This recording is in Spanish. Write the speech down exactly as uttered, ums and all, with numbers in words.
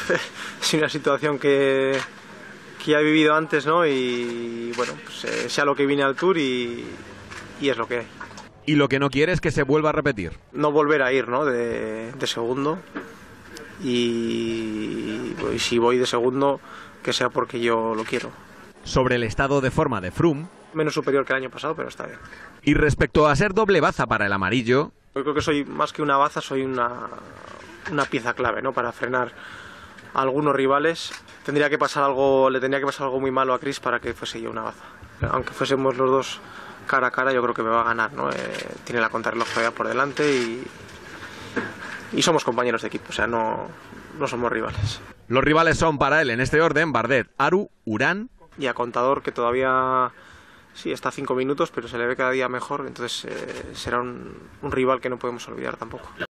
es una situación que, que ya he vivido antes, ¿no? Y bueno, pues eh, sea lo que vine al Tour y, y es lo que hay. Y lo que no quiere es que se vuelva a repetir. No volver a ir, ¿no? De, de segundo. Y, y si voy de segundo, que sea porque yo lo quiero. Sobre el estado de forma de Froome. Menos superior que el año pasado, pero está bien. Y respecto a ser doble baza para el amarillo. Yo creo que soy más que una baza, soy una, una pieza clave, ¿no? Para frenar a algunos rivales. Tendría que pasar algo, le tendría que pasar algo muy malo a Chris para que fuese yo una baza. Aunque fuésemos los dos cara a cara, yo creo que me va a ganar, ¿no? Eh, tiene la contrarreloj todavía por delante y, y somos compañeros de equipo, o sea, no, no somos rivales. Los rivales son para él en este orden: Bardet, Aru, Urán. Y a Contador, que todavía sí está a cinco minutos, pero se le ve cada día mejor, entonces eh, será un, un rival que no podemos olvidar tampoco.